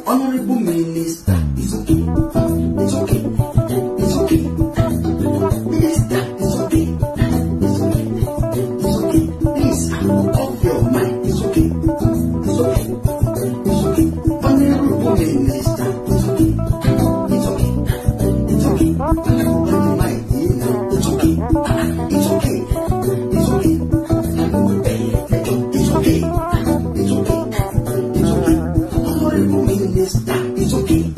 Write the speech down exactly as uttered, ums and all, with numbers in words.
Honorable Minister, it's okay. It's okay. It's okay. Minister, it's okay. It's okay. It's okay. Please, off your mind. It's okay. It's okay. It's okay. Honorable Minister, it's okay. It's okay. It's okay. Off your mind, you know, it's okay. It's okay. It's okay. It's okay. It's okay. It's okay. Honorable Minister, it's okay.